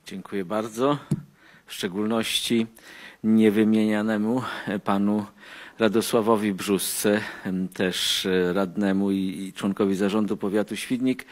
Dziękuję bardzo. W szczególności niewymienianemu panu Radosławowi Brzusce, też radnemu i członkowi zarządu powiatu Świdnik,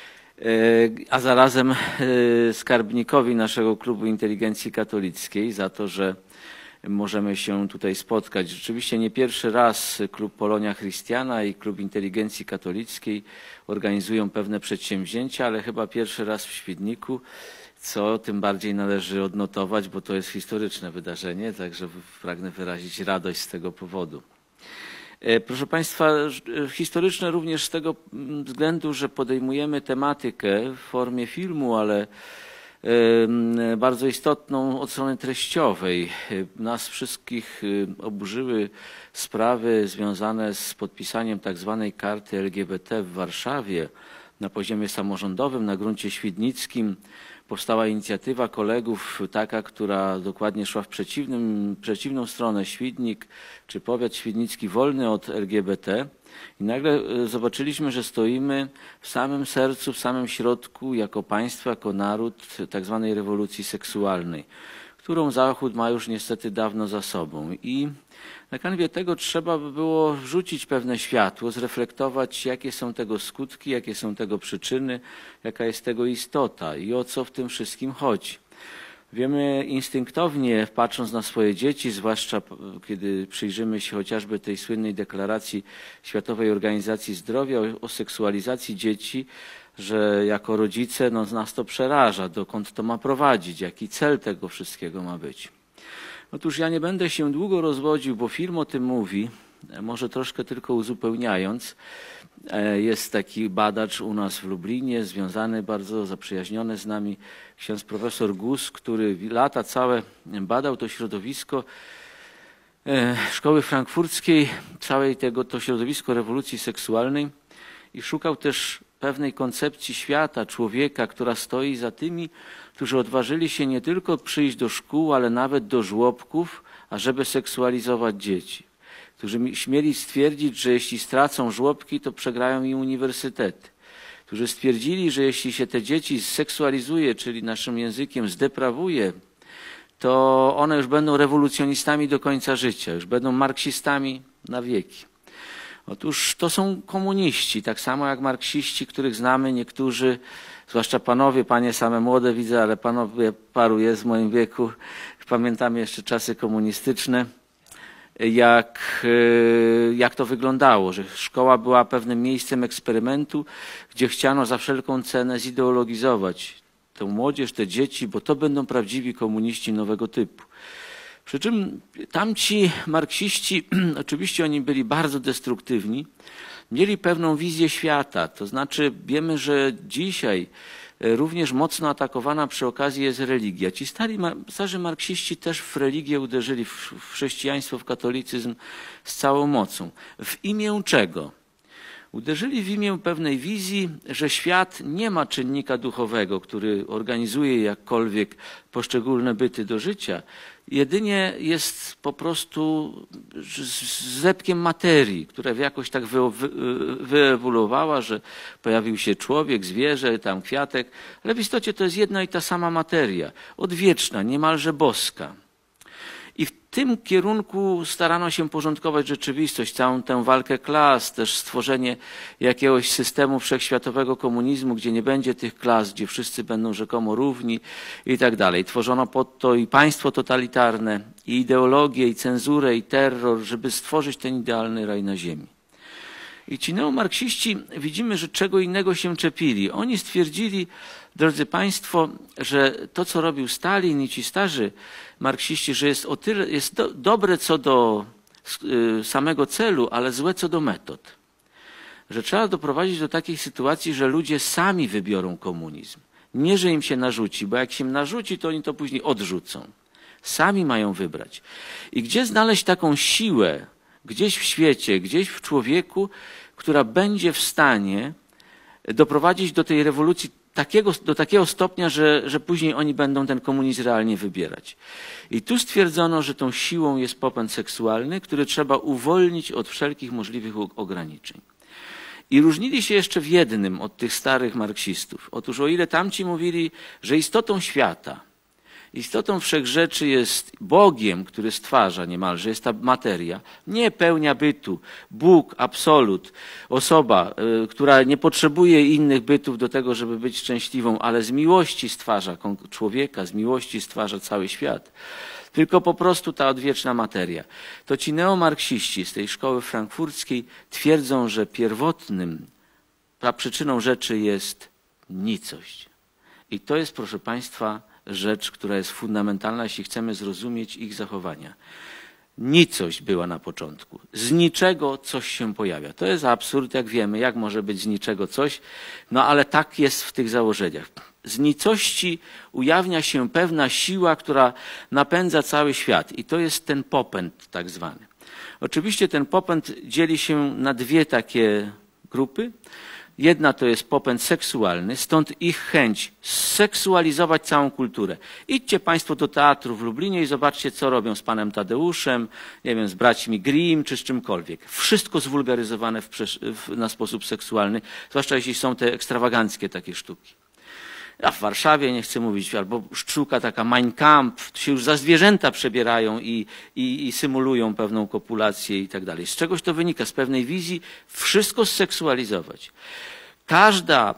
a zarazem skarbnikowi naszego Klubu Inteligencji Katolickiej za to, że możemy się tutaj spotkać. Rzeczywiście nie pierwszy raz Klub Polonia Christiana i Klub Inteligencji Katolickiej organizują pewne przedsięwzięcia, ale chyba pierwszy raz w Świdniku, co tym bardziej należy odnotować, bo to jest historyczne wydarzenie, także pragnę wyrazić radość z tego powodu. Proszę Państwa, historyczne również z tego względu, że podejmujemy tematykę w formie filmu, ale bardzo istotną od strony treściowej. Nas wszystkich oburzyły sprawy związane z podpisaniem tak zwanej karty LGBT w Warszawie na poziomie samorządowym, na gruncie świdnickim. Powstała inicjatywa kolegów taka, która dokładnie szła w przeciwną stronę. Świdnik czy powiat świdnicki wolny od LGBT. I nagle zobaczyliśmy, że stoimy w samym sercu, w samym środku jako państwo, jako naród tak zwanej rewolucji seksualnej, którą Zachód ma już niestety dawno za sobą. I na kanwie tego trzeba by było wrzucić pewne światło, zreflektować, jakie są tego skutki, jakie są tego przyczyny, jaka jest tego istota i o co w tym wszystkim chodzi. Wiemy instynktownie, patrząc na swoje dzieci, zwłaszcza kiedy przyjrzymy się chociażby tej słynnej deklaracji Światowej Organizacji Zdrowia o seksualizacji dzieci, że jako rodzice nas to przeraża, dokąd to ma prowadzić, jaki cel tego wszystkiego ma być. Otóż ja nie będę się długo rozwodził, bo film o tym mówi, może troszkę tylko uzupełniając. Jest taki badacz u nas w Lublinie, związany bardzo, zaprzyjaźniony z nami, ksiądz profesor Gus, który lata całe badał to środowisko szkoły frankfurckiej, całej to środowisko rewolucji seksualnej i szukał też pewnej koncepcji świata, człowieka, która stoi za tymi, którzy odważyli się nie tylko przyjść do szkół, ale nawet do żłobków, ażeby seksualizować dzieci. Którzy śmieli stwierdzić, że jeśli stracą żłobki, to przegrają i uniwersytety. Którzy stwierdzili, że jeśli się te dzieci zseksualizuje, czyli naszym językiem zdeprawuje, to one już będą rewolucjonistami do końca życia, już będą marksistami na wieki. Otóż to są komuniści, tak samo jak marksiści, których znamy niektórzy, zwłaszcza panowie, panie same młode widzę, ale panowie paru jest w moim wieku, pamiętamy jeszcze czasy komunistyczne, jak to wyglądało, że szkoła była pewnym miejscem eksperymentu, gdzie chciano za wszelką cenę zideologizować tę młodzież, te dzieci, bo to będą prawdziwi komuniści nowego typu. Przy czym tamci marksiści, oczywiście oni byli bardzo destruktywni, mieli pewną wizję świata, to znaczy wiemy, że dzisiaj również mocno atakowana przy okazji jest religia. Ci starzy marksiści też w religię uderzyli, w chrześcijaństwo, w katolicyzm z całą mocą. W imię czego? Uderzyli w imię pewnej wizji, że świat nie ma czynnika duchowego, który organizuje jakkolwiek poszczególne byty do życia. Jedynie jest po prostu zlepkiem materii, która jakoś tak wyewoluowała, że pojawił się człowiek, zwierzę, tam kwiatek, ale w istocie to jest jedna i ta sama materia, odwieczna, niemalże boska. I w tym kierunku starano się porządkować rzeczywistość, całą tę walkę klas, też stworzenie jakiegoś systemu wszechświatowego komunizmu, gdzie nie będzie tych klas, gdzie wszyscy będą rzekomo równi i tak dalej. Tworzono pod to i państwo totalitarne, i ideologię, i cenzurę, i terror, żeby stworzyć ten idealny raj na ziemi. I ci neomarksiści, widzimy, że czego innego się czepili. Oni stwierdzili, drodzy Państwo, że to, co robił Stalin i ci starzy marksiści, że jest o tyle dobre co do samego celu, ale złe co do metod. Że trzeba doprowadzić do takiej sytuacji, że ludzie sami wybiorą komunizm. Nie, że im się narzuci, bo jak się im narzuci, to oni to później odrzucą. Sami mają wybrać. I gdzie znaleźć taką siłę, gdzieś w świecie, gdzieś w człowieku, która będzie w stanie doprowadzić do tej rewolucji do takiego stopnia, że później oni będą ten komunizm realnie wybierać. I tu stwierdzono, że tą siłą jest popęd seksualny, który trzeba uwolnić od wszelkich możliwych ograniczeń. I różnili się jeszcze w jednym od tych starych marksistów. Otóż o ile tamci mówili, że istotą świata, istotą wszechrzeczy jest Bogiem, który stwarza niemalże, jest ta materia, nie pełnia bytu, Bóg, absolut, osoba, która nie potrzebuje innych bytów do tego, żeby być szczęśliwą, ale z miłości stwarza człowieka, z miłości stwarza cały świat. Tylko po prostu ta odwieczna materia. To ci neomarksiści z tej szkoły frankfurckiej twierdzą, że pierwotnym przyczyną rzeczy jest nicość. I to jest, proszę Państwa, rzecz, która jest fundamentalna, jeśli chcemy zrozumieć ich zachowania. Nicość była na początku. Z niczego coś się pojawia. To jest absurd, jak wiemy, jak może być z niczego coś, no ale tak jest w tych założeniach. Z nicości ujawnia się pewna siła, która napędza cały świat i to jest ten popęd tak zwany. Oczywiście ten popęd dzieli się na dwie takie grupy. Jedna to jest popęd seksualny, stąd ich chęć seksualizować całą kulturę. Idźcie Państwo do teatru w Lublinie i zobaczcie, co robią z panem Tadeuszem, nie wiem, z braćmi Grimm czy z czymkolwiek. Wszystko zwulgaryzowane na sposób seksualny, zwłaszcza jeśli są te ekstrawaganckie takie sztuki. A w Warszawie, nie chcę mówić, albo sztuka taka Mein Kampf, się już za zwierzęta przebierają i symulują pewną kopulację i tak dalej. Z czegoś to wynika, z pewnej wizji wszystko zseksualizować. Każda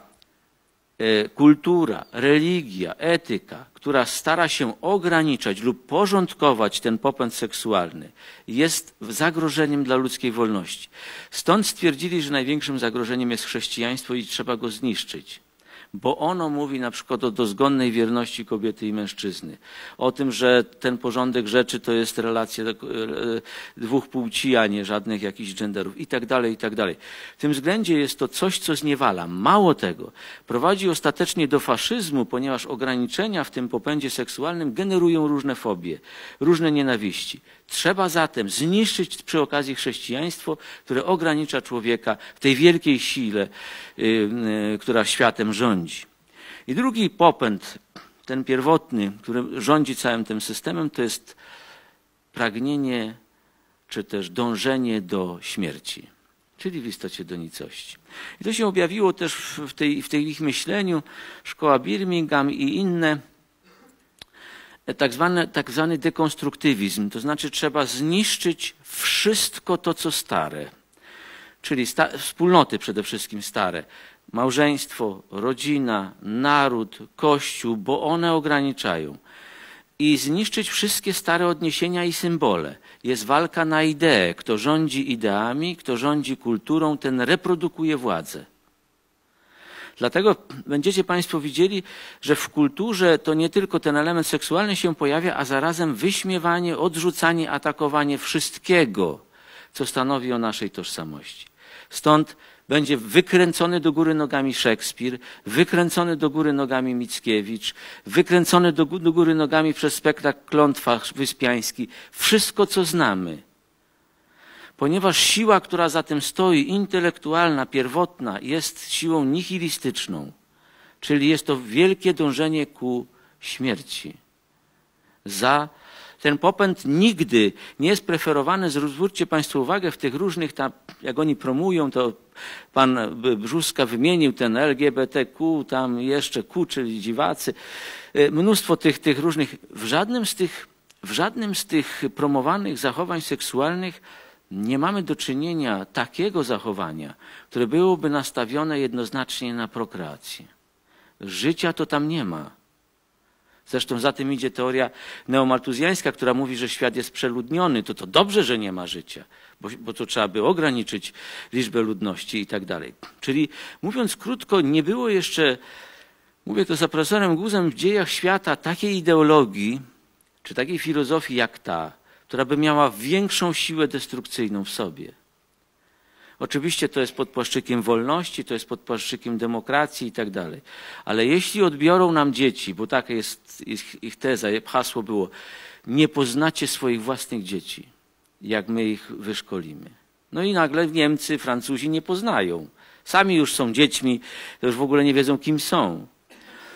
kultura, religia, etyka, która stara się ograniczać lub porządkować ten popęd seksualny, jest zagrożeniem dla ludzkiej wolności. Stąd stwierdzili, że największym zagrożeniem jest chrześcijaństwo i trzeba go zniszczyć. Bo ono mówi na przykład o dozgonnej wierności kobiety i mężczyzny. O tym, że ten porządek rzeczy to jest relacja dwóch płci, a nie żadnych jakichś genderów i tak dalej, i tak dalej. W tym względzie jest to coś, co zniewala. Mało tego, prowadzi ostatecznie do faszyzmu, ponieważ ograniczenia w tym popędzie seksualnym generują różne fobie, różne nienawiści. Trzeba zatem zniszczyć przy okazji chrześcijaństwo, które ogranicza człowieka w tej wielkiej sile, która światem rządzi. I drugi popęd, ten pierwotny, który rządzi całym tym systemem, to jest pragnienie czy też dążenie do śmierci, czyli w istocie do nicości. I to się objawiło też w tej ich myśleniu, szkoła Birmingham i inne, tak zwany dekonstruktywizm, to znaczy trzeba zniszczyć wszystko to, co stare, czyli wspólnoty przede wszystkim stare, małżeństwo, rodzina, naród, kościół, bo one ograniczają. I zniszczyć wszystkie stare odniesienia i symbole. Jest walka na idee. Kto rządzi ideami, kto rządzi kulturą, ten reprodukuje władzę. Dlatego będziecie Państwo widzieli, że w kulturze to nie tylko ten element seksualny się pojawia, a zarazem wyśmiewanie, odrzucanie, atakowanie wszystkiego, co stanowi o naszej tożsamości. Stąd będzie wykręcony do góry nogami Szekspir, wykręcony do góry nogami Mickiewicz, wykręcony do góry nogami przez spektakl Klątwa Wyspiański. Wszystko, co znamy. Ponieważ siła, która za tym stoi, intelektualna, pierwotna, jest siłą nihilistyczną, czyli jest to wielkie dążenie ku śmierci. Ten popęd nigdy nie jest preferowany, zwróćcie Państwo uwagę, w tych różnych, jak oni promują, to pan Brzóska wymienił ten LGBTQ, tam jeszcze Q, czyli dziwacy, mnóstwo tych różnych, w żadnym z tych promowanych zachowań seksualnych nie mamy do czynienia takiego zachowania, które byłoby nastawione jednoznacznie na prokreację. Życia to tam nie ma. Zresztą za tym idzie teoria neomaltuzjańska, która mówi, że świat jest przeludniony. To dobrze, że nie ma życia, bo to trzeba by ograniczyć liczbę ludności i tak dalej. Czyli mówiąc krótko, nie było jeszcze, mówię to za profesorem Guzem, w dziejach świata takiej ideologii, czy takiej filozofii jak ta, która by miała większą siłę destrukcyjną w sobie. Oczywiście to jest pod płaszczykiem wolności, to jest pod płaszczykiem demokracji i tak dalej. Ale jeśli odbiorą nam dzieci, bo taka jest ich teza, hasło było, nie poznacie swoich własnych dzieci, jak my ich wyszkolimy. No i nagle Niemcy, Francuzi nie poznają. Sami już są dziećmi, to już w ogóle nie wiedzą, kim są.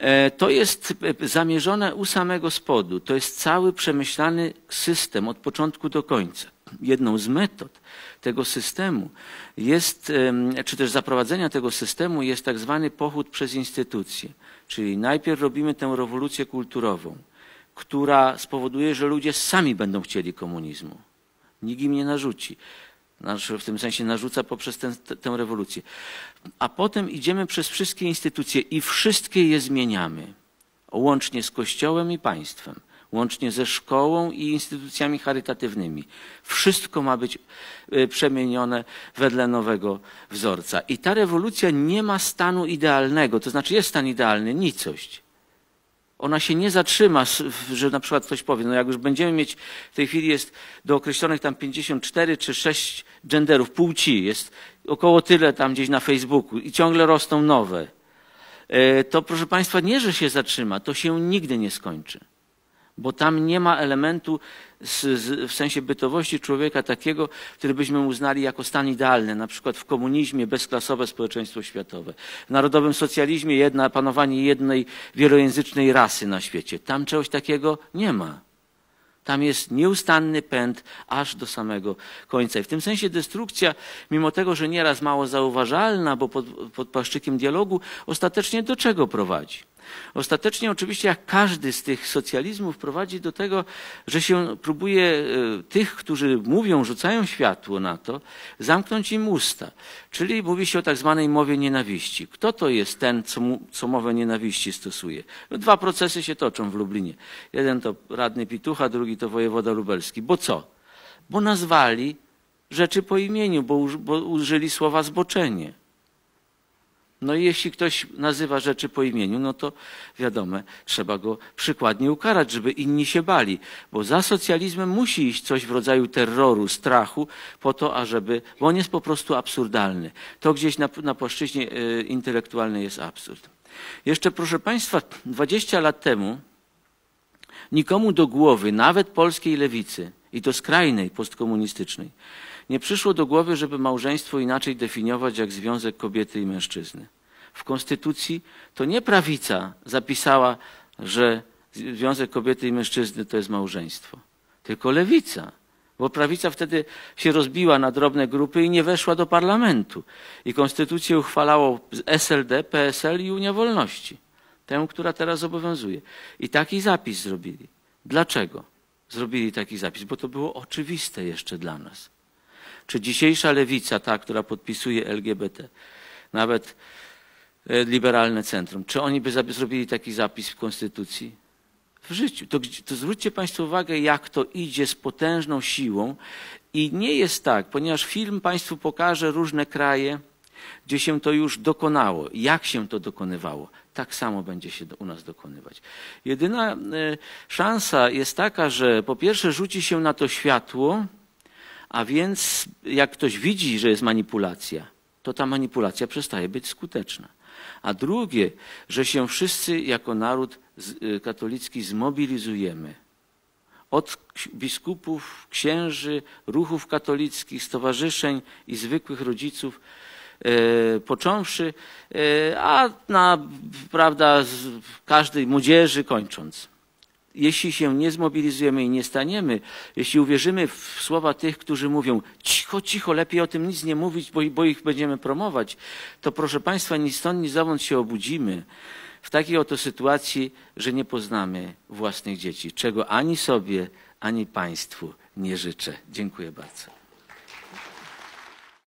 To jest zamierzone u samego spodu. To jest cały przemyślany system od początku do końca. Jedną z metod tego systemu jest, czy też zaprowadzenia tego systemu jest tak zwany pochód przez instytucje. Czyli najpierw robimy tę rewolucję kulturową, która spowoduje, że ludzie sami będą chcieli komunizmu. Nikt im nie narzuci. W tym sensie narzuca poprzez tę rewolucję. A potem idziemy przez wszystkie instytucje i wszystkie je zmieniamy. Łącznie z Kościołem i państwem. Łącznie ze szkołą i instytucjami charytatywnymi. Wszystko ma być przemienione wedle nowego wzorca. I ta rewolucja nie ma stanu idealnego, to znaczy jest stan idealny, nicość. Ona się nie zatrzyma, że na przykład ktoś powie, no jak już będziemy mieć, w tej chwili jest do określonych tam 54 czy 6 genderów, płci, jest około tyle tam gdzieś na Facebooku i ciągle rosną nowe. To proszę Państwa, nie, że się zatrzyma, to się nigdy nie skończy. Bo tam nie ma elementu w sensie bytowości człowieka takiego, który byśmy uznali jako stan idealny. Na przykład w komunizmie bezklasowe społeczeństwo światowe. W narodowym socjalizmie panowanie jednej wielojęzycznej rasy na świecie. Tam czegoś takiego nie ma. Tam jest nieustanny pęd aż do samego końca. I w tym sensie destrukcja, mimo tego, że nieraz mało zauważalna, bo pod płaszczykiem dialogu, ostatecznie do czego prowadzi? Ostatecznie oczywiście jak każdy z tych socjalizmów prowadzi do tego, że się próbuje tych, którzy mówią, rzucają światło na to, zamknąć im usta. Czyli mówi się o tak zwanej mowie nienawiści. Kto to jest ten, co mowę nienawiści stosuje? No, 2 procesy się toczą w Lublinie. Jeden to radny Pitucha, drugi to wojewoda lubelski. Bo co? Bo nazwali rzeczy po imieniu, bo użyli słowa zboczenie. No i jeśli ktoś nazywa rzeczy po imieniu, no to wiadomo, trzeba go przykładnie ukarać, żeby inni się bali. Bo za socjalizmem musi iść coś w rodzaju terroru, strachu, po to, bo on jest po prostu absurdalny. To gdzieś na płaszczyźnie intelektualnej jest absurd. Jeszcze proszę Państwa, 20 lat temu nikomu do głowy, nawet polskiej lewicy, i to skrajnej, postkomunistycznej, nie przyszło do głowy, żeby małżeństwo inaczej definiować jak związek kobiety i mężczyzny. W Konstytucji to nie prawica zapisała, że związek kobiety i mężczyzny to jest małżeństwo, tylko lewica. Bo prawica wtedy się rozbiła na drobne grupy i nie weszła do parlamentu. I Konstytucję uchwalało SLD, PSL i Unia Wolności. Tę, która teraz obowiązuje. I taki zapis zrobili. Dlaczego zrobili taki zapis? Bo to było oczywiste jeszcze dla nas. Czy dzisiejsza lewica, ta, która podpisuje LGBT, nawet liberalne centrum, czy oni by zrobili taki zapis w Konstytucji? W życiu. To zwróćcie Państwo uwagę, jak to idzie z potężną siłą i nie jest tak, ponieważ film Państwu pokaże różne kraje, gdzie się to już dokonało, jak się to dokonywało. Tak samo będzie się u nas dokonywać. Jedyna szansa jest taka, że po pierwsze rzuci się na to światło, a więc jak ktoś widzi, że jest manipulacja, to ta manipulacja przestaje być skuteczna. A drugie, że się wszyscy jako naród katolicki zmobilizujemy. Od biskupów, księży, ruchów katolickich, stowarzyszeń i zwykłych rodziców, począwszy, a prawda, każdej młodzieży kończąc. Jeśli się nie zmobilizujemy i nie staniemy, jeśli uwierzymy w słowa tych, którzy mówią cicho, cicho, lepiej o tym nic nie mówić, bo ich będziemy promować, to proszę Państwa, ni stąd, ni zowąd się obudzimy w takiej oto sytuacji, że nie poznamy własnych dzieci, czego ani sobie, ani Państwu nie życzę. Dziękuję bardzo.